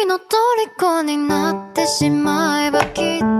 の虜になってしまえばきっと